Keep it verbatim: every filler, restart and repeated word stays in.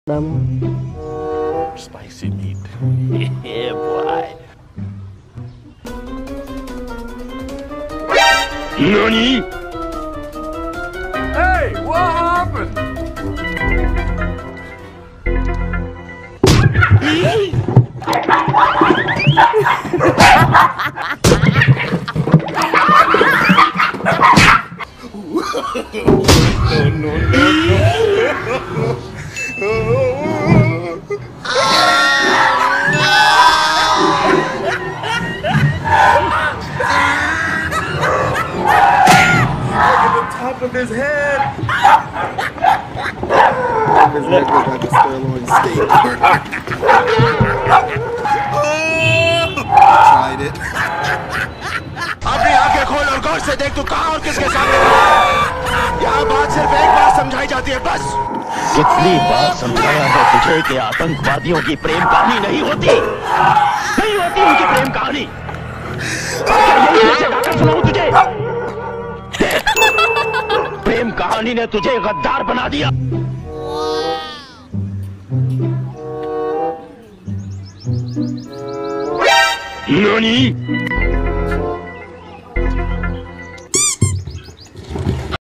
Spicy meat. Yeah, boy. Nani? Hey, what happened? No, no, no, no. Look at the top of his head. His head looked like a Sterling skateboard. Tried it. अपनी आंखें खोल और गौर से देख तू कहां और किसके सामने यहाँ बात सिर्फ एक बार समझाई जाती है बस। कितनी बार समझाया है तुझे कि आतंकवादियों की प्रेम कहानी नहीं होती, नहीं होती उनकी प्रेम कहानी। क्या यही कैसे गाकर सुनाऊं तुझे? प्रेम कहानी ने तुझे गद्दार बना दिया। ननी?